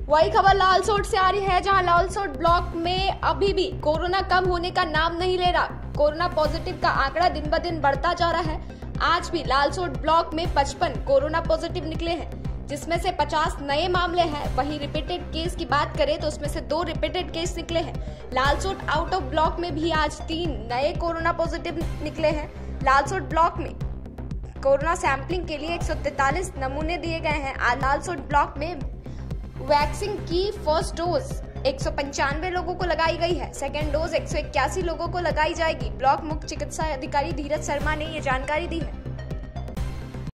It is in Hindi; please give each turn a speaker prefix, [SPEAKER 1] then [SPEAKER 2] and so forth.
[SPEAKER 1] वही खबर लालसोट से आ रही है, जहां लालसोट ब्लॉक में अभी भी कोरोना कम होने का नाम नहीं ले रहा। कोरोना पॉजिटिव का आंकड़ा दिन ब दिन बढ़ता जा रहा है। आज भी लालसोट ब्लॉक में 55 कोरोना पॉजिटिव निकले हैं, जिसमें से 50 नए मामले हैं। वहीं रिपीटेड केस की बात करें तो उसमें से 2 रिपीटेड केस निकले हैं। लालसोट आउट ऑफ ब्लॉक में भी आज 3 नए कोरोना पॉजिटिव निकले हैं। लालसोट ब्लॉक में कोरोना सैंपलिंग के लिए 143 नमूने दिए गए हैं। आज लालसोट ब्लॉक में वैक्सीन की फर्स्ट डोज 195 लोगों को लगाई गई है। सेकेंड डोज 181 लोगों को लगाई जाएगी। ब्लॉक मुख्य चिकित्सा अधिकारी धीरज शर्मा ने ये जानकारी दी है।